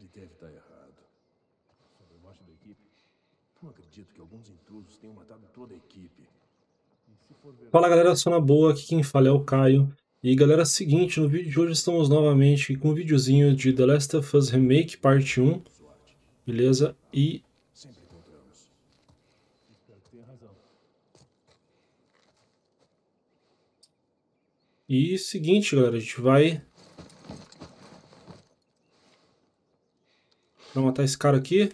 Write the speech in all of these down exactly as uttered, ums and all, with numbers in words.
deve estar errado. Sobre a morte da equipe? Não acredito que alguns intrusos tenham matado toda a equipe. Fala galera, sou na boa, aqui quem fala é o Caio. E galera, seguinte, no vídeo de hoje estamos novamente com um videozinho de The Last of Us Remake parte um, beleza? E... Sempre encontramos. Espero que tenha razão. E seguinte galera, a gente vai... Pra matar esse cara aqui.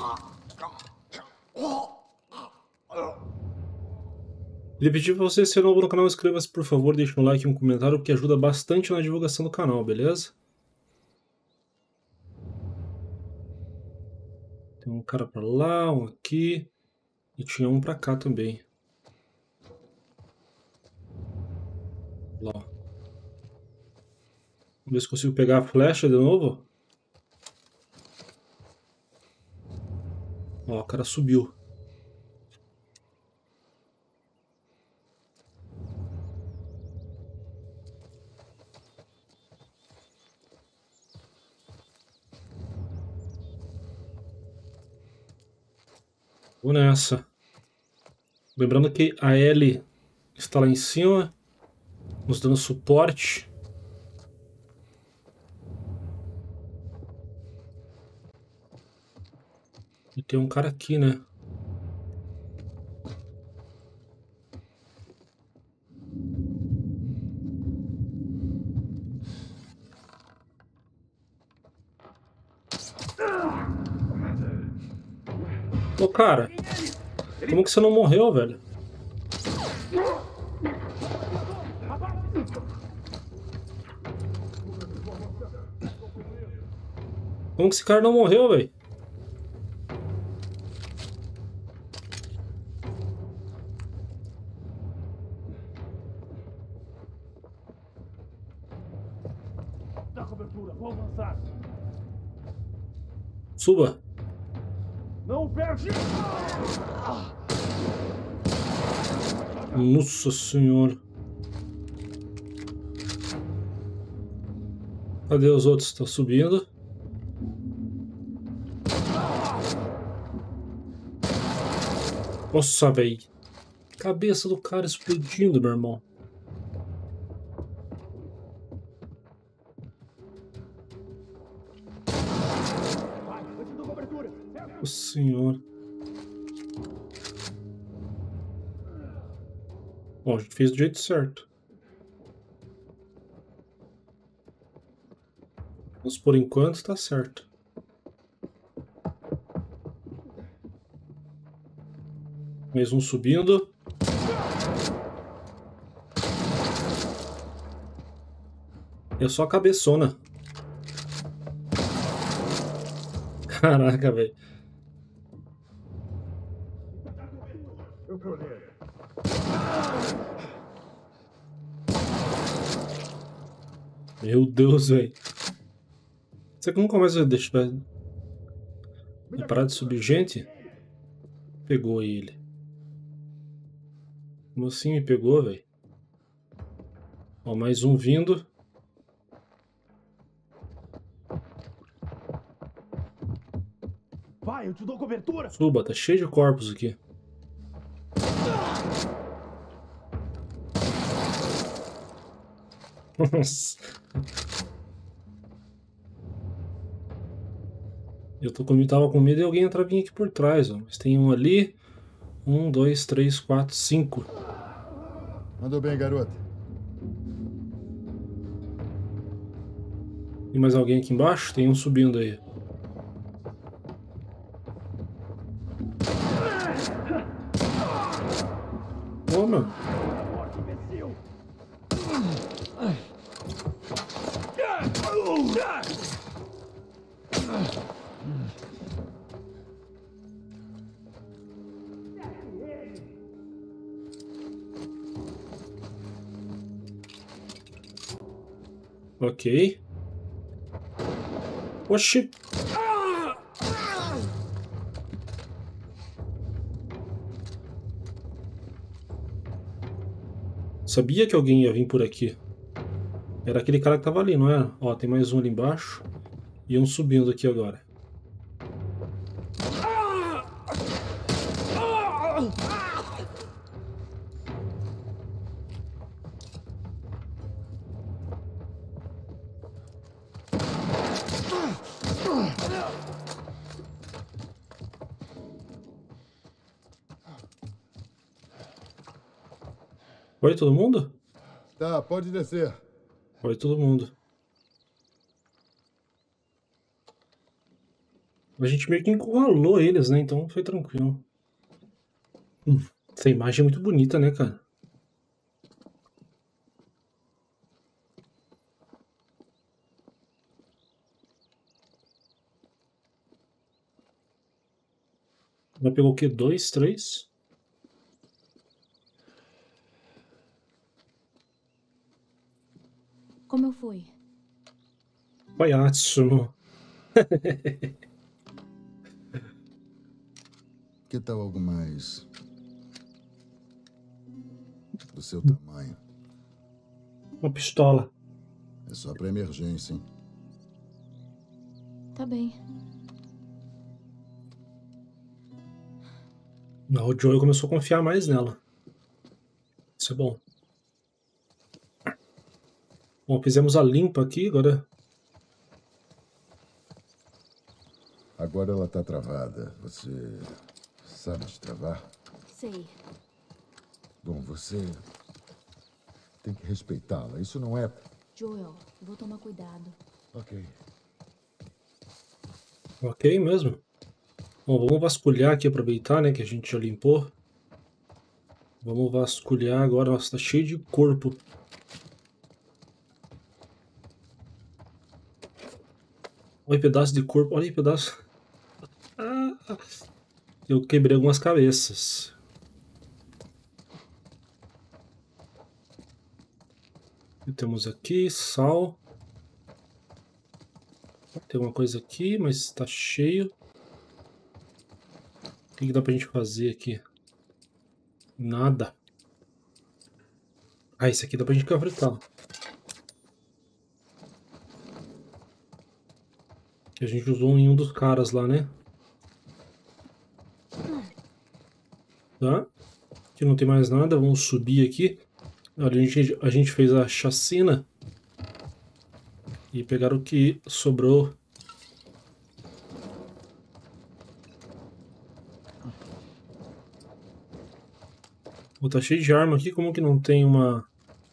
Ele pediu pra você ser novo no canal, inscreva-se por favor, deixe um like e um comentário, que ajuda bastante na divulgação do canal, beleza? Tem um cara pra lá, um aqui, e tinha um pra cá também. Lá. Vamos ver se consigo pegar a flecha de novo. Ó, o cara subiu. Vou nessa. Lembrando que a Ellie está lá em cima, nos dando suporte. E tem um cara aqui, né? Ô cara, como que você não morreu, velho? Como que esse cara não morreu, velho? Dá cobertura, vou avançar. Suba. Não perde! Nossa senhora. Cadê os outros? Estão subindo. Nossa, velho. Cabeça do cara explodindo, meu irmão. Nossa senhora. Bom, a gente fez do jeito certo. Mas por enquanto tá certo. Mais um subindo. É só a cabeçona. Caraca, velho. Meu Deus, velho. Você como começa a deixar... a parar de subir gente? Pegou ele. Como assim me pegou, velho? Ó, mais um vindo. Vai, eu te dou cobertura! Suba, tá cheio de corpos aqui. Nossa. Eu tô com, tava com medo de alguém entrar vir aqui por trás, ó. Mas tem um ali. Um, dois, três, quatro, cinco. Mandou bem, garota. Tem mais alguém aqui embaixo? Tem um subindo aí. Ô, mano. Ok. Oxi. Sabia que alguém ia vir por aqui. Era aquele cara que tava ali, não era? Ó, tem mais um ali embaixo. E um subindo aqui agora. Foi todo mundo? Tá, pode descer. Foi todo mundo. A gente meio que encurralou eles, né? Então foi tranquilo. Hum, essa imagem é muito bonita, né, cara? Já pegou o quê? Dois, três? Como eu fui? Palhaço. Que tal algo mais do seu tamanho? Uma pistola. É só pra emergência, hein? Tá bem. Não, o Joel começou a confiar mais nela. Isso é bom. Bom, fizemos a limpa aqui, agora... Agora ela tá travada. Você sabe destravar? Sei. Bom, você tem que respeitá-la. Isso não é... Joel, vou tomar cuidado. Ok. Ok mesmo. Bom, vamos vasculhar aqui, aproveitar, né, que a gente já limpou. Vamos vasculhar agora. Nossa, tá cheio de corpo. Olha pedaço de corpo, olha aí pedaço. Ah, eu quebrei algumas cabeças. E temos aqui sal. Tem alguma coisa aqui, mas tá cheio. O que, que dá pra gente fazer aqui? Nada. Ah, esse aqui dá pra gente fritar. Que a gente usou em um dos caras lá, né? Tá? Aqui não tem mais nada, vamos subir aqui. Olha, a gente, a gente fez a chacina. E pegar o que sobrou. Oh, tá cheio de arma aqui, como que não tem uma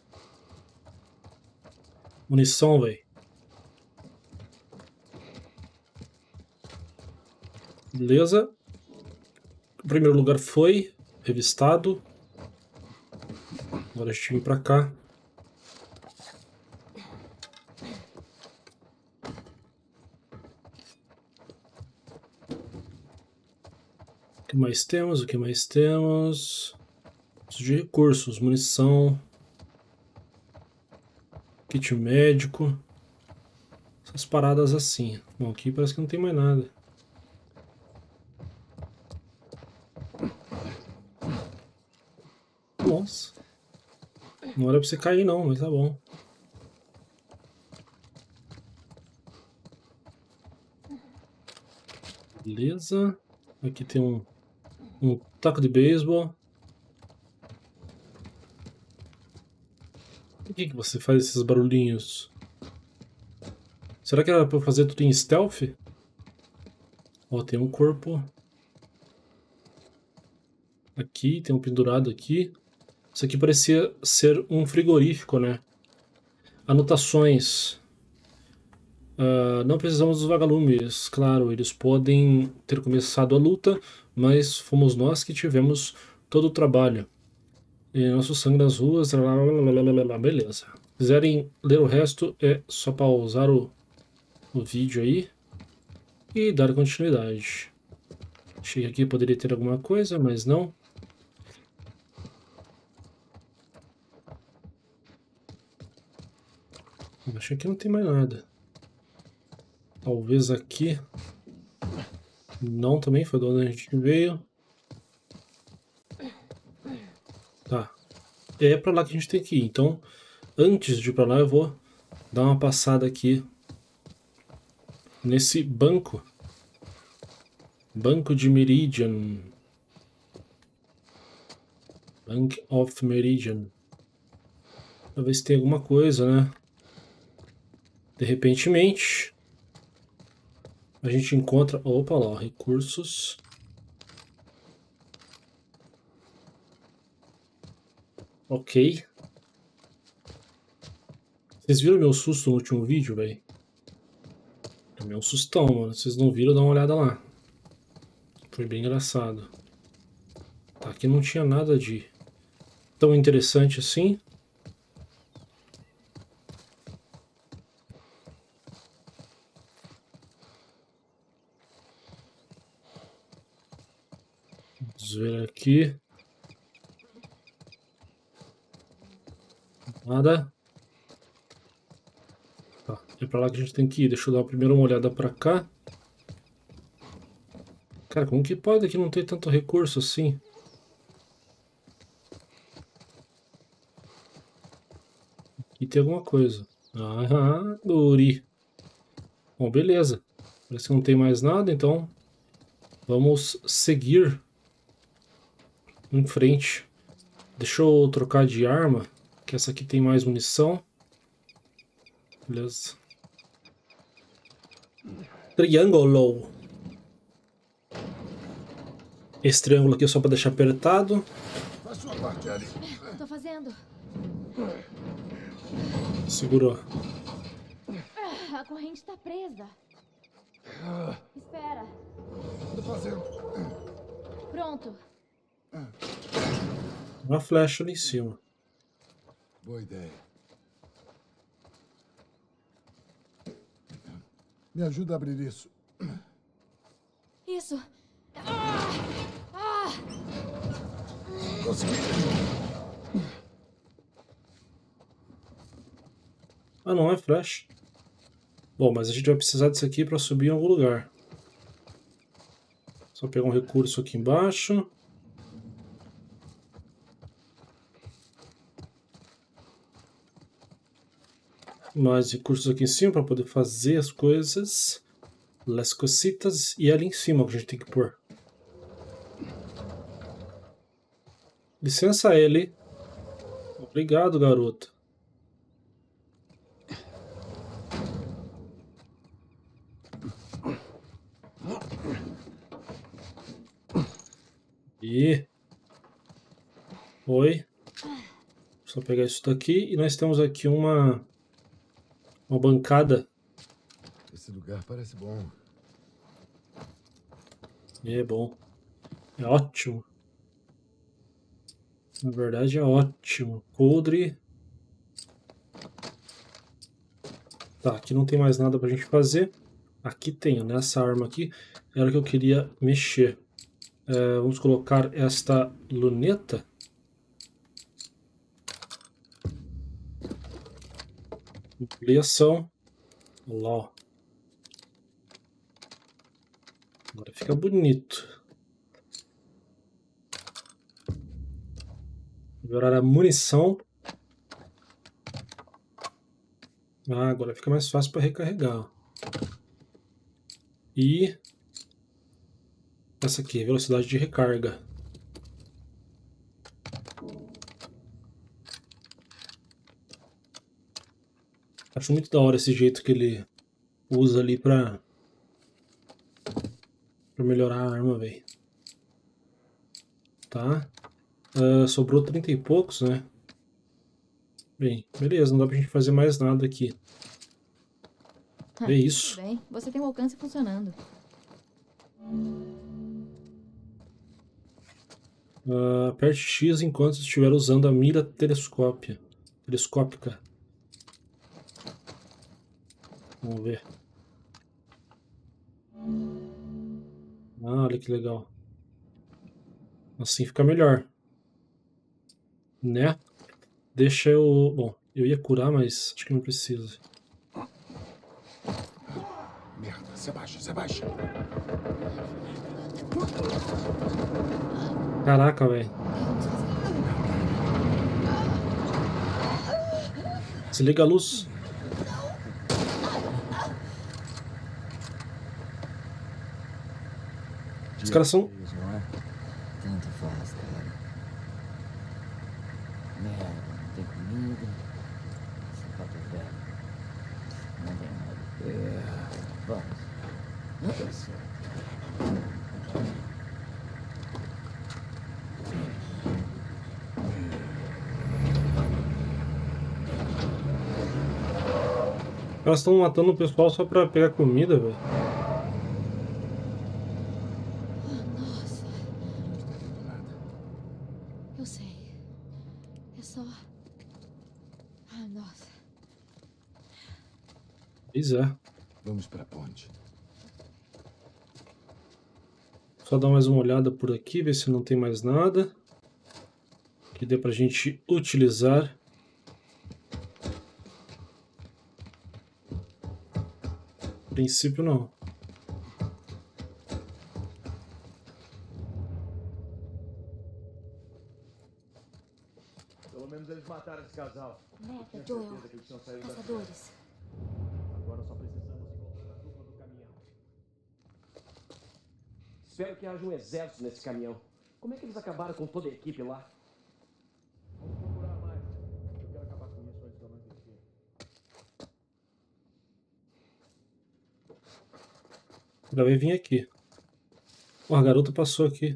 munição, velho? Beleza. O primeiro lugar foi revistado. Agora a gente vem pra cá. O que mais temos? O que mais temos? Preciso de recursos, munição, kit médico, essas paradas assim. Bom, aqui parece que não tem mais nada. Nossa, não era pra você cair não, mas tá bom. Beleza, aqui tem um, um taco de beisebol. Por que que você faz esses barulhinhos? Será que era pra fazer tudo em stealth? Ó, tem um corpo. Aqui, tem um pendurado aqui. Isso aqui parecia ser um frigorífico, né? Anotações. Uh, não precisamos dos vagalumes. Claro, eles podem ter começado a luta, mas fomos nós que tivemos todo o trabalho. E nosso sangue nas ruas... Beleza. Se quiserem ler o resto, é só pausar o, o vídeo aí e dar continuidade. Achei que aqui poderia ter alguma coisa, mas não. Acho que aqui não tem mais nada. Talvez aqui. Não, também foi de onde a gente veio. Tá. É pra lá que a gente tem que ir. Então, antes de ir pra lá, eu vou dar uma passada aqui nesse banco. Banco de Meridian. Bank of Meridian. Pra ver se tem alguma coisa, né? De repentemente. a gente encontra... Opa, lá, ó, recursos. Ok. Vocês viram meu susto no último vídeo, velho? Tomei um sustão, mano. Vocês não viram, dá uma olhada lá. Foi bem engraçado. Tá, aqui não tinha nada de tão interessante assim. Vamos ver aqui. Nada. Tá, é pra lá que a gente tem que ir. Deixa eu dar primeiro uma olhada pra cá. Cara, como que pode aqui não ter tanto recurso assim? Aqui tem alguma coisa. Ah, guri. Bom, beleza. Parece que não tem mais nada, então vamos seguir em frente. Deixa eu trocar de arma, que essa aqui tem mais munição. Beleza. Triângulo. Esse triângulo aqui é só para deixar apertado. Faz sua parte, Ellie. Tô fazendo. Segurou. Ah, a corrente tá presa. Espera. Tô fazendo. Pronto. Uma flecha ali em cima. Boa ideia. Me ajuda a abrir isso. Isso. Ah! Ah! Consegui. Ah, não é flecha. Bom, mas a gente vai precisar disso aqui para subir em algum lugar. Só pegar um recurso aqui embaixo. Mais recursos aqui em cima para poder fazer as coisas. Las cositas. E ali em cima que a gente tem que pôr. Licença, Ellie. Obrigado, garoto. E... Oi. Só pegar isso daqui. E nós temos aqui uma... Uma bancada. Esse lugar parece bom. É bom. É ótimo. Na verdade é ótimo. Coldre. Tá, aqui não tem mais nada pra gente fazer. Aqui tem, nessa arma aqui. Era que eu queria mexer. É, vamos colocar esta luneta. Ampliação. Olha lá, ó. Agora fica bonito. Melhorar a munição. Ah, agora fica mais fácil para recarregar. E essa aqui, velocidade de recarga. Acho muito da hora esse jeito que ele usa ali pra, pra melhorar a arma, velho. Tá. Uh, sobrou trinta e poucos, né? Bem, beleza, não dá pra gente fazer mais nada aqui. É isso. Bem, você tem um alcance funcionando. Uh, aperte X enquanto estiver usando a mira telescópia. telescópica. Vamos ver. Ah, olha que legal. Assim fica melhor. Né? Deixa eu... Bom, eu ia curar, mas acho que não precisa. Merda, se abaixa, se abaixa. Caraca, velho. Desliga a luz. Os caras são... Não é? Tanto faz, cara. Merda, não tem comida. Sapato velho. Não tem nada. É, vamos. Elas estão matando o pessoal só pra pegar comida, velho. Ah, nossa. Não está vendo nada. Eu sei. É só... Ah, nossa. Pois é. Vamos para a ponte. Só dar mais uma olhada por aqui, ver se não tem mais nada que dê pra gente utilizar. A princípio não. Pelo menos eles mataram esse casal. Meta, Joel. Certeza que eles tinham saído da Caçadores. Agora só precisamos encontrar a dupla do caminhão. Espero que haja um exército nesse caminhão. Como é que eles acabaram com toda a equipe lá? Vamos procurar mais. Eu quero acabar com isso antes da anoitecer. Já vai vir aqui. Ó, a garota passou aqui.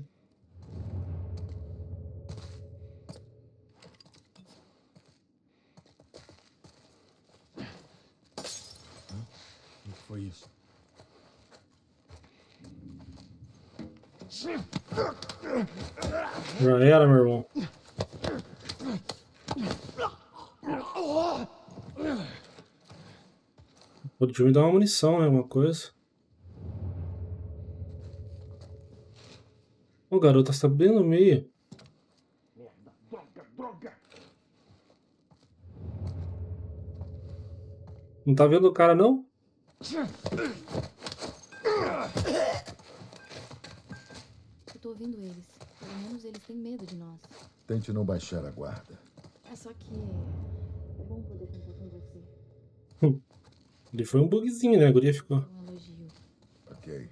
O que foi isso? Já era, meu irmão. Podia me dar uma munição, né? Alguma coisa. Ô, garota, você tá bem no meio. Merda, droga, droga! Não tá vendo o cara, não? Eu tô ouvindo eles. Pelo menos eles têm medo de nós. Tente não baixar a guarda. É só que... É bom poder contar com você. Ele foi um bugzinho, né? A guria ficou. Um elogio. Ok.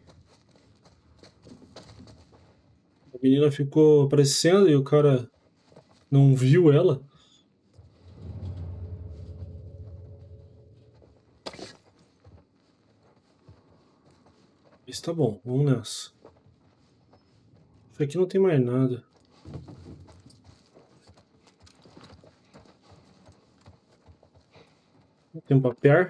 A menina ficou aparecendo e o cara não viu ela. Isso tá bom, vamos nessa. Isso aqui não tem mais nada. Tem um papel.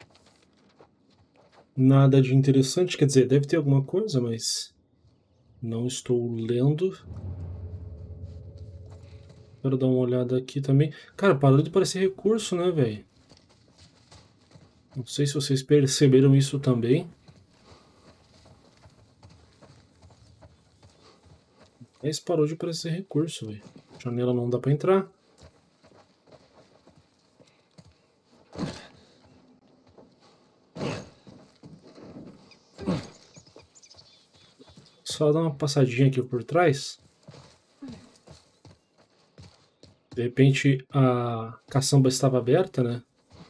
Nada de interessante, quer dizer, deve ter alguma coisa, mas não estou lendo. Quero dar uma olhada aqui também. Cara, parou de parecer recurso, né, velho? Não sei se vocês perceberam isso também. Mas parou de parecer recurso, velho. Janela não dá pra entrar. Só dar uma passadinha aqui por trás. De repente a caçamba estava aberta, né?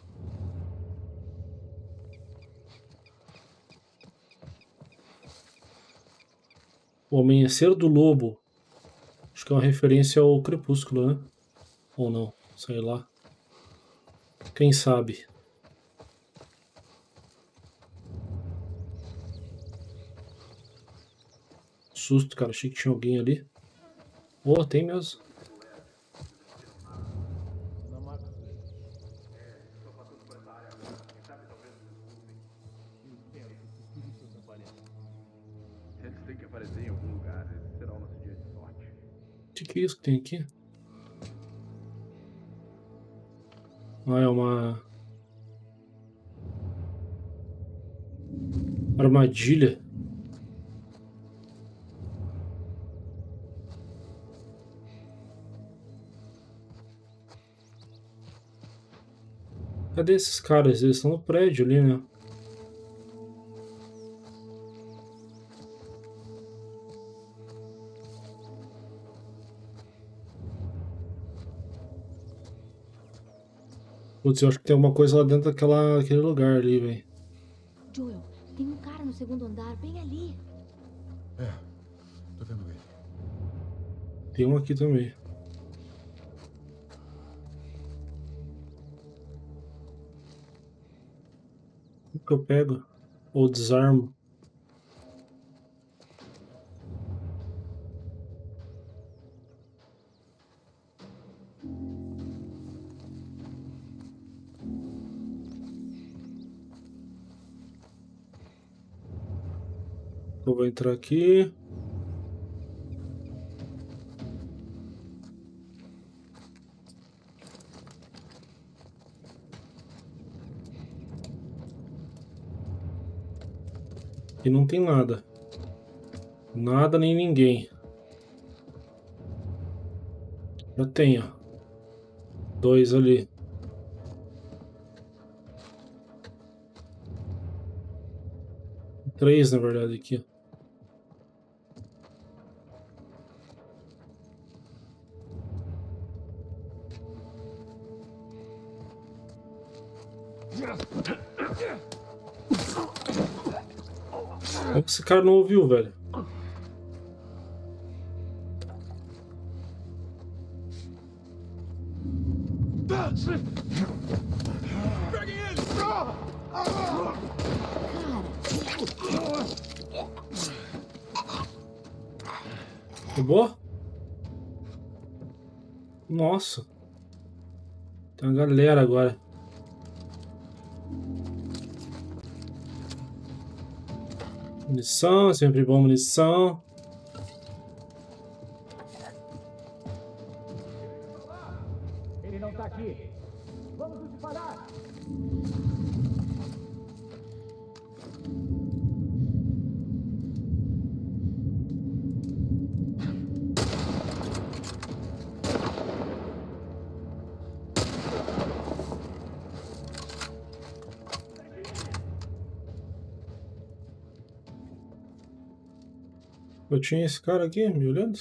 O Amanhecer do Lobo. Acho que é uma referência ao Crepúsculo, né? Ou não, sei lá. Quem sabe? Susto, cara. Achei que tinha alguém ali. Oh, tem mesmo. Eles têm que aparecer em algum lugar. Esse será o nosso dia de sorte. O que, que é isso que tem aqui? Ah, é uma armadilha. Cadê esses caras? Eles estão no prédio ali, né? Putz, eu acho que tem alguma coisa lá dentro daquela, daquele lugar ali, velho. Joel, tem um cara no segundo andar, bem ali. É, tô vendo ele. Tem um aqui também. O que eu pego? Ou desarmo? Eu vou entrar aqui. E não tem nada. Nada nem ninguém. Já tem, ó. Dois ali. Três, na verdade, aqui. Como que esse cara não ouviu, velho? Acabou? Nossa. Tem uma galera agora. Munição, é sempre bom munição. Ele não tá aqui. Vamos nos disparar. Eu tinha esse cara aqui me olhando.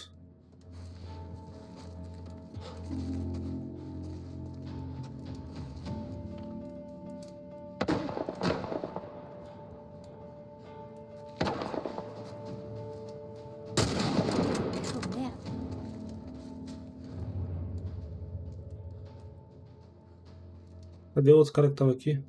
Cadê o outro cara que tava aqui?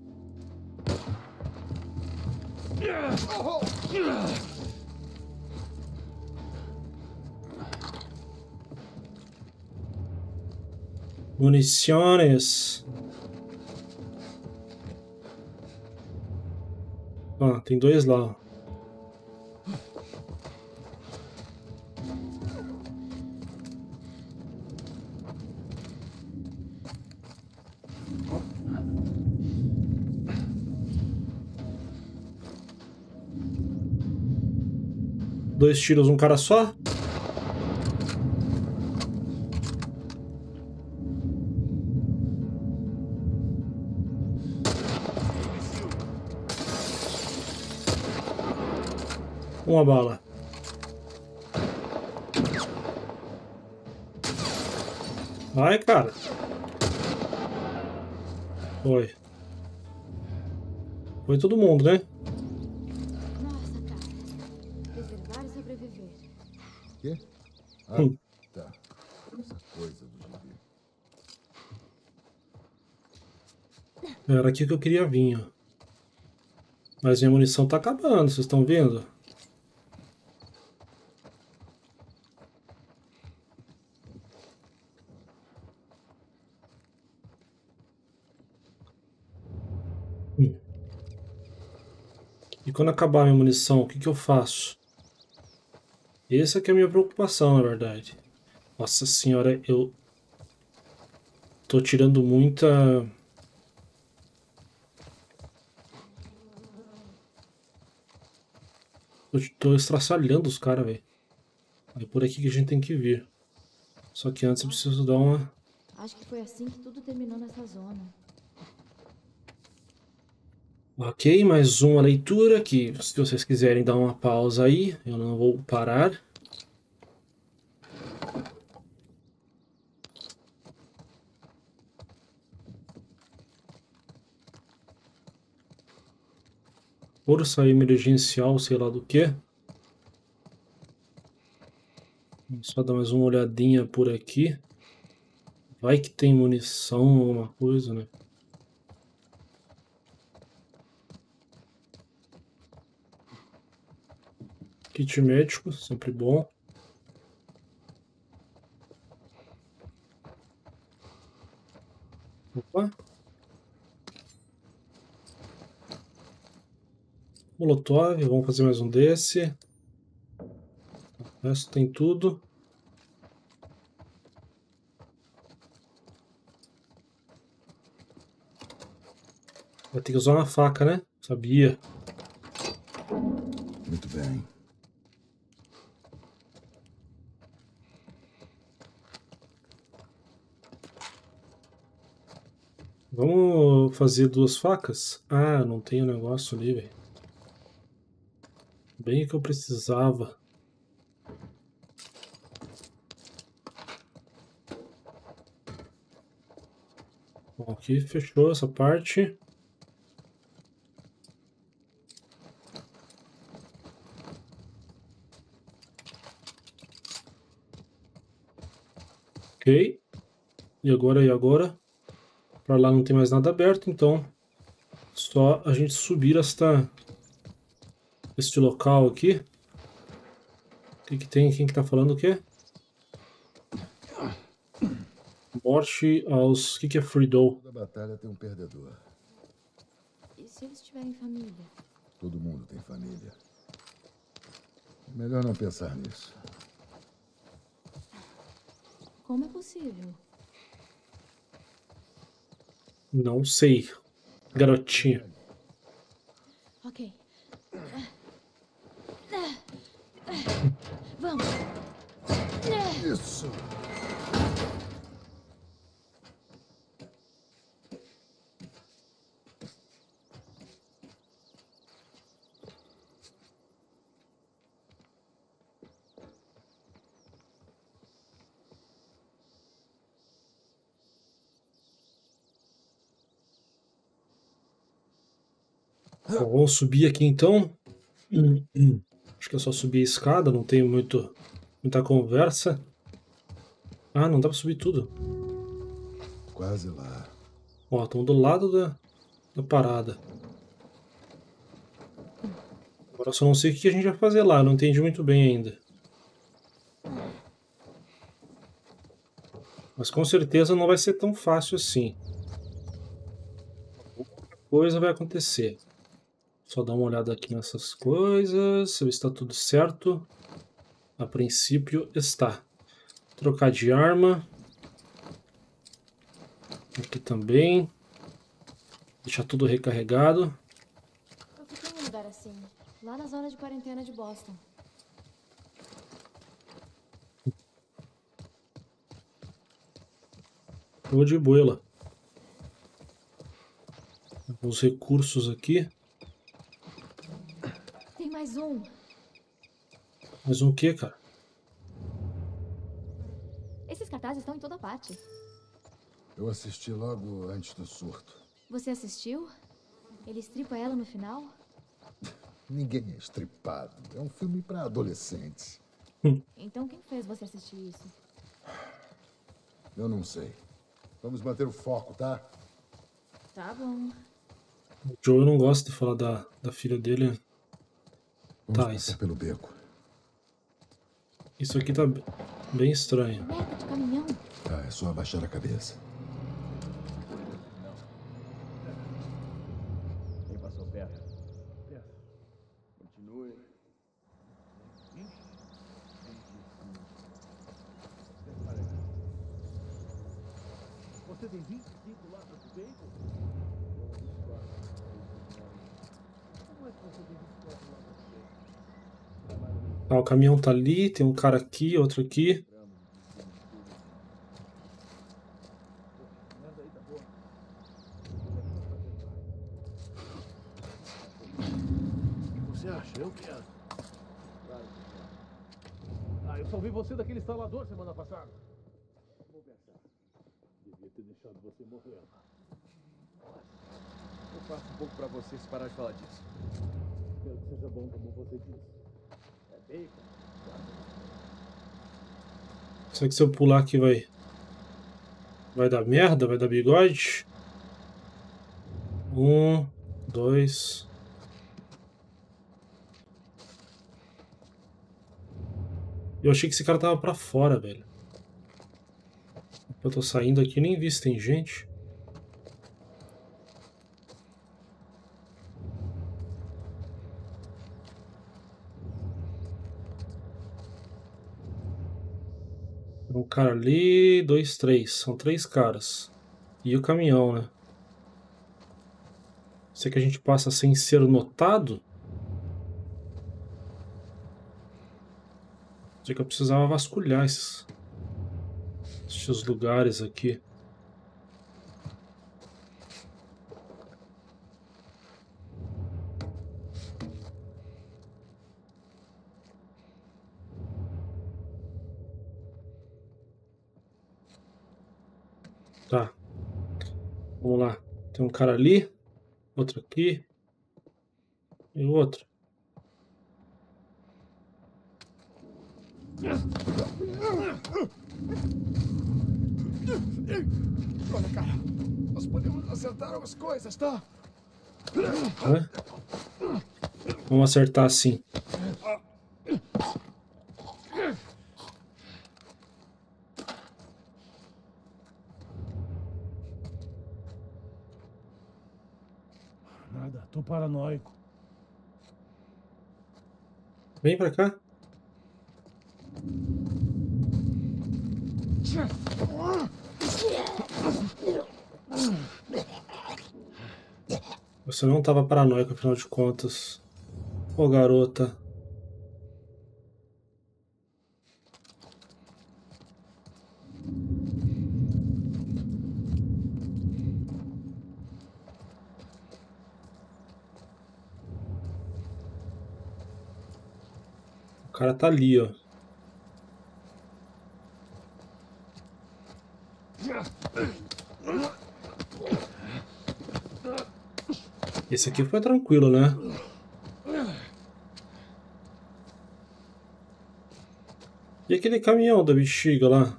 Municiones. Ah, tem dois lá. Dois tiros, um cara só? Uma bala. Vai, cara. Foi. Foi todo mundo, né? Nossa, cara. Preservar e sobreviver. Quê? Ah, Hum. tá. Essa coisa do gibi. Era aqui que eu queria vir, ó. Mas minha munição tá acabando, vocês estão vendo? Hum. E quando acabar a minha munição, o que que eu faço? Essa que é a minha preocupação, na verdade. Nossa senhora, eu tô tirando muita... Eu tô estraçalhando os caras, velho. É por aqui que a gente tem que vir. Só que antes eu preciso dar uma... Acho que foi assim que tudo terminou nessa zona. Ok, mais uma leitura que, se vocês quiserem dar uma pausa aí, eu não vou parar. Força emergencial, sei lá do que. Vamos só dar mais uma olhadinha por aqui. Vai que tem munição, alguma coisa, né? Kit médico, sempre bom. Opa. Molotov, vamos fazer mais um desse. O resto tem tudo. Vai ter que usar uma faca, né? Sabia. Muito bem. Vamos fazer duas facas? Ah, não tem o negócio ali, velho. Bem que eu precisava. Bom, aqui fechou essa parte. Ok. E agora, e agora? Para lá não tem mais nada aberto, então só a gente subir esta, este local aqui. O que que tem? Quem que tá falando o quê? Morte aos... O que que é Freedom? Toda batalha tem um perdedor. E se eles tiverem família? Todo mundo tem família. Melhor não pensar nisso. Como é possível? Não sei. Garotinha. Ok. Vamos. Isso! Bom, vamos subir aqui então. Hum, hum. Acho que é só subir a escada, não tem muito, muita conversa. Ah, não dá pra subir tudo. Quase lá. Ó, estamos do lado da, da parada. Agora eu só não sei o que a gente vai fazer lá, não entendi muito bem ainda. Mas com certeza não vai ser tão fácil assim. Alguma coisa vai acontecer. Só dar uma olhada aqui nessas coisas, ver se está tudo certo. A princípio está. Trocar de arma. Aqui também. Deixar tudo recarregado. Eu fiquei em um lugar assim, lá na zona de quarentena de Boston. Vou de boela. Os recursos aqui. Tem mais um. Mais um que, cara? Esses cartazes estão em toda parte. Eu assisti logo antes do surto. Você assistiu? Ele estripa ela no final? Ninguém é estripado. É um filme para adolescentes. Então quem fez você assistir isso? Eu não sei. Vamos manter o foco, tá? Tá bom. O Joe não gosta de falar da, da filha dele. Vamos Tá, passar isso, pelo beco. isso aqui tá bem estranho. Merda de caminhão. Tá, é só abaixar a cabeça. Quem passou perto? Perto. Continue. Você tem vinte e cinco lá para o peito? Como é que você tem vinte e quatro lá para o peito? Ah, o caminhão tá ali, tem um cara aqui, outro aqui. O que você acha? Eu quero. Ah, eu só vi você daquele instalador semana passada. Vou pensar. Devia ter deixado você morrer. Eu faço um pouco pra você se parar de falar disso. Espero que seja bom como você disse. É bacon. Será que se eu pular aqui vai... Vai dar merda? Vai dar bigode? Um, dois... Eu achei que esse cara tava pra fora, velho. Eu tô saindo aqui e nem vi se tem gente. Um cara ali, dois, três. São três caras. E o caminhão, né? Será que a gente passa sem ser notado? Sei que eu precisava vasculhar esses, esses lugares aqui. Tá. Vamos lá. Tem um cara ali, outro aqui e outro. Olha, cara, nós podemos acertar as coisas, tá? É? Vamos acertar assim. Nada, tô paranoico. Vem pra cá. Você não estava paranoico, afinal de contas. Ô, garota. O cara tá ali, ó. Esse aqui foi tranquilo, né? E aquele caminhão da bexiga lá?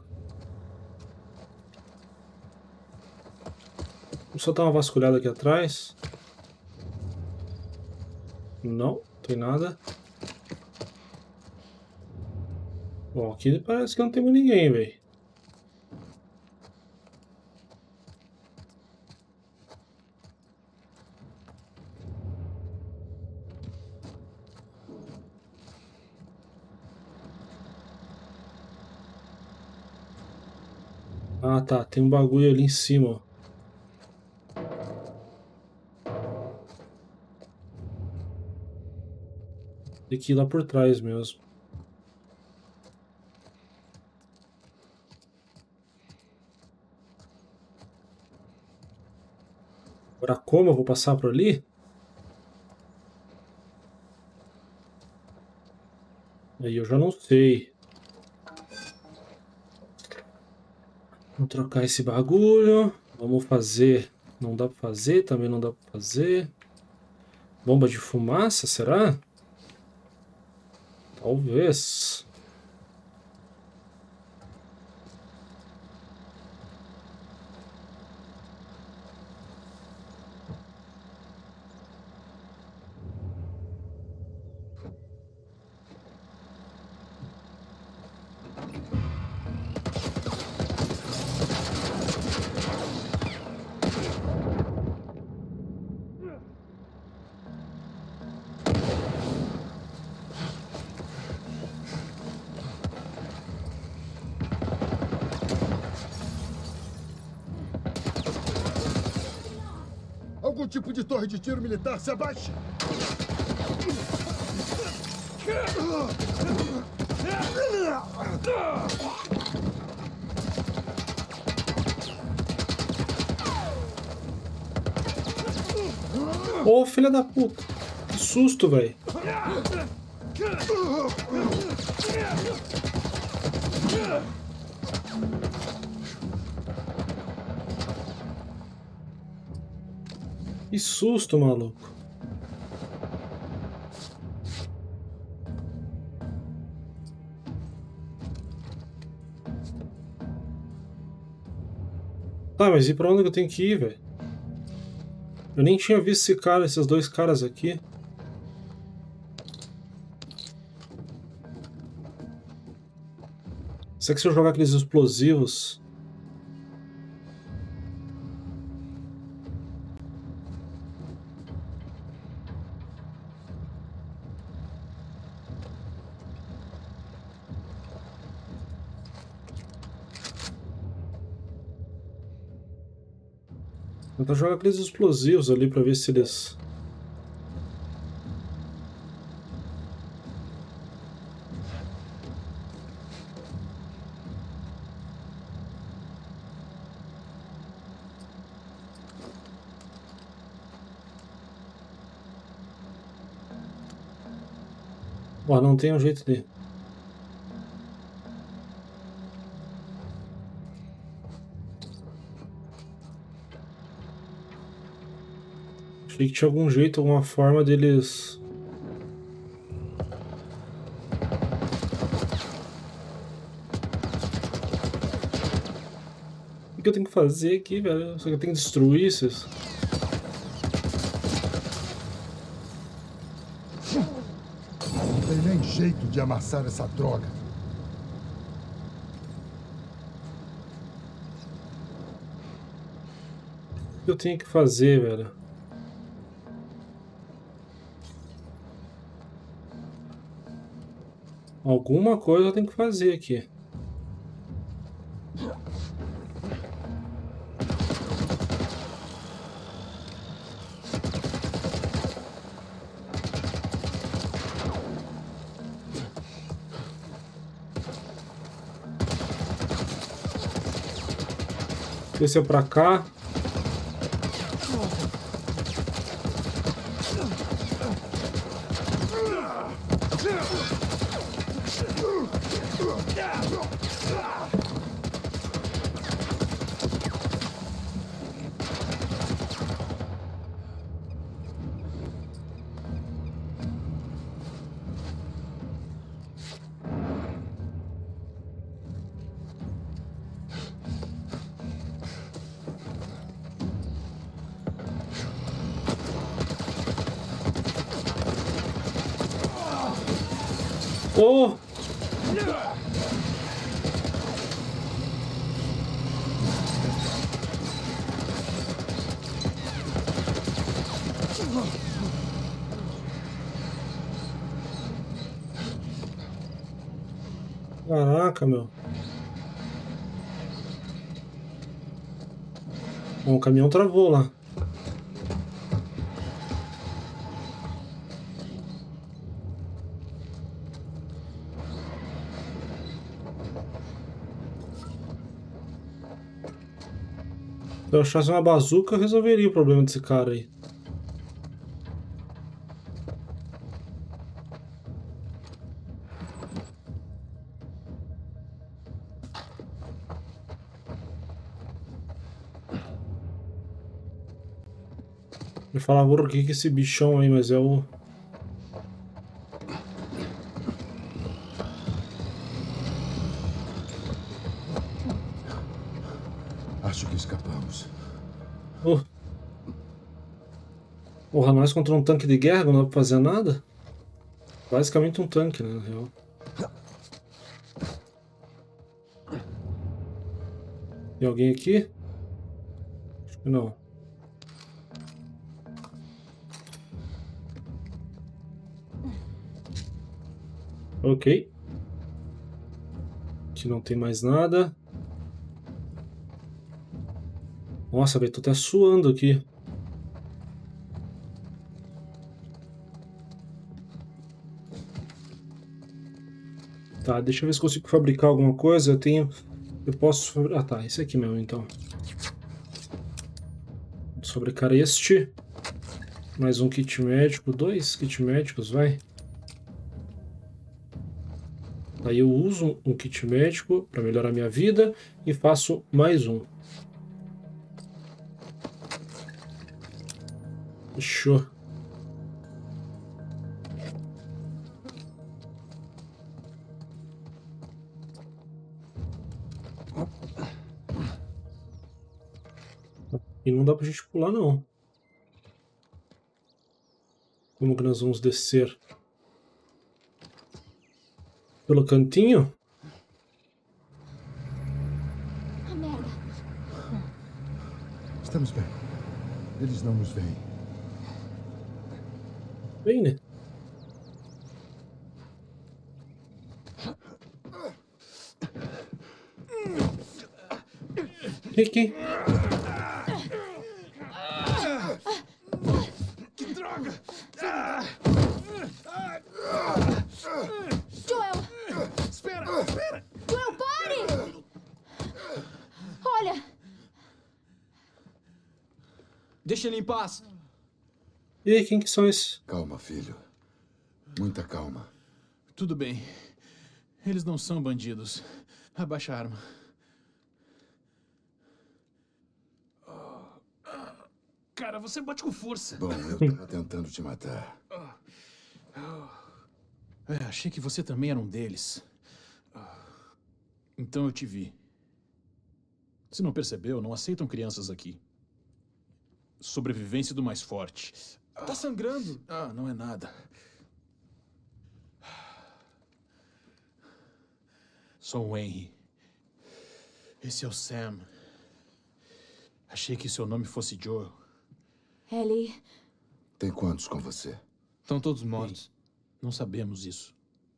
Vou só dar uma vasculhada aqui atrás. Não, tem nada. Bom, aqui parece que não tem mais ninguém, velho. Ah, tá. Tem um bagulho ali em cima, ó. Tem que ir lá por trás mesmo. Agora como eu vou passar por ali? Aí eu já não sei. Vamos trocar esse bagulho. Vamos fazer. Não dá pra fazer, também não dá pra fazer. Bomba de fumaça, será? Talvez. Algum tipo de torre de tiro militar, se abaixe! Ô, oh, filha da puta. Que susto, velho. Que susto, maluco. Tá, mas e pra onde eu tenho que ir, velho? Eu nem tinha visto esse cara, esses dois caras aqui. Será que se eu jogar aqueles explosivos... Vou tentar jogar aqueles explosivos ali pra ver se eles... Ó, não tem um jeito de... Achei que tinha algum jeito, alguma forma deles... O que eu tenho que fazer aqui, velho? Só que eu tenho que destruir esses... Não tem nem jeito de amassar essa droga. O que eu tenho que fazer, velho? Alguma coisa eu tenho que fazer aqui. Esse é pra cá. Oh! Caraca, meu. Bom, o caminhão travou lá. Se eu achasse uma bazuca, eu resolveria o problema desse cara aí. Eu falava por que que esse bichão aí, mas é o... Acho que escapamos. Oh. Porra, nós contra um tanque de guerra, não dá pra fazer nada? Basicamente um tanque, né, na real. Tem alguém aqui? Acho que não. Ok. Aqui não tem mais nada. Nossa, velho, tô até suando aqui. Tá, deixa eu ver se consigo fabricar alguma coisa. Eu tenho... Eu posso... Ah, tá, esse aqui mesmo, então. Vou fabricar este. Mais um kit médico. Dois kits médicos, vai. Aí eu uso um kit médico para melhorar minha vida e faço mais um. Fechou. E não dá pra gente pular, não. Como que nós vamos descer? Pelo cantinho? Ah, merda. Estamos bem. Eles não nos veem. Bem, né? Que que? Deixa ele em paz. E aí, quem que são esses? Calma, filho. Muita calma. Tudo bem. Eles não são bandidos. Abaixa a arma. Cara, você bate com força. Bom, eu tava tentando te matar. É, achei que você também era um deles. Então eu te vi. Se não percebeu, não aceitam crianças aqui. Sobrevivência do mais forte. Tá sangrando. Ah, não é nada. Sou o Henry. Esse é o Sam. Achei que seu nome fosse Joel. Ellie, Tem quantos com você? Estão todos mortos. Não sabemos isso.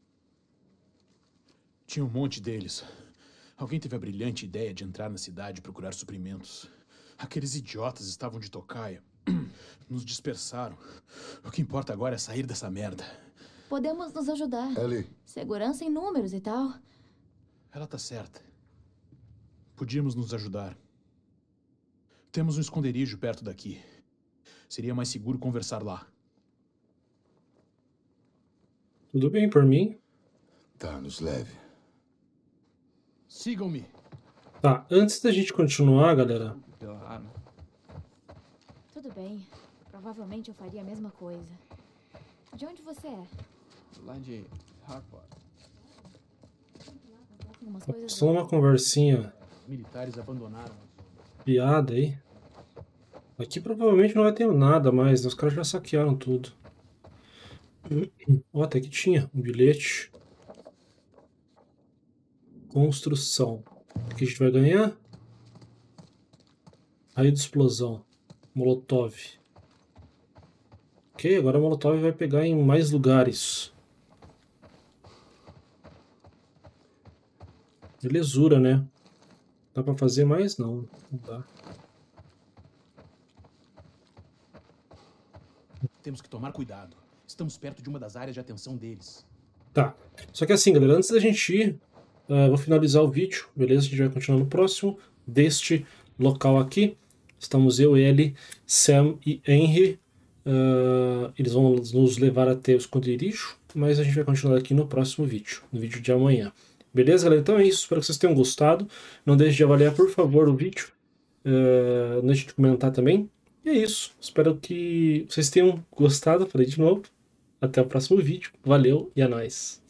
Tinha um monte deles. Alguém teve a brilhante ideia de entrar na cidade e procurar suprimentos. Aqueles idiotas estavam de tocaia. Nos dispersaram. O que importa agora é sair dessa merda. podemos nos ajudar. Ellie, Segurança em números e tal. Ela tá certa. Podíamos nos ajudar. Temos um esconderijo perto daqui. Seria mais seguro conversar lá. Tudo bem por mim? tá, nos leve. Sigam-me. Tá, antes da gente continuar, galera, Pela arma. Tudo bem. Provavelmente eu faria a mesma coisa. De onde você é? Lá de Harport. Tem umas coisas só uma conversinha Os militares abandonaram. piada aí. Aqui provavelmente não vai ter nada mais, né? Os caras já saquearam tudo. Ó, até que tinha um bilhete. Construção. O que a gente vai ganhar? Raio de explosão. Molotov. Ok, agora a Molotov vai pegar em mais lugares. Belezura, né? Dá pra fazer mais? Não, não dá. Temos que tomar cuidado. Estamos perto de uma das áreas de atenção deles. Tá. Só que assim, galera, antes da gente ir, uh, vou finalizar o vídeo, beleza? A gente vai continuar no próximo deste local aqui. Estamos eu, ele, Sam e Henry. Uh, eles vão nos levar até o esconderijo, mas a gente vai continuar aqui no próximo vídeo, no vídeo de amanhã. Beleza, galera? Então é isso. Espero que vocês tenham gostado. Não deixe de avaliar, por favor, o vídeo. Uh, não deixe de comentar também. E é isso. Espero que vocês tenham gostado. Falei de novo. Até o próximo vídeo. Valeu e é nóis.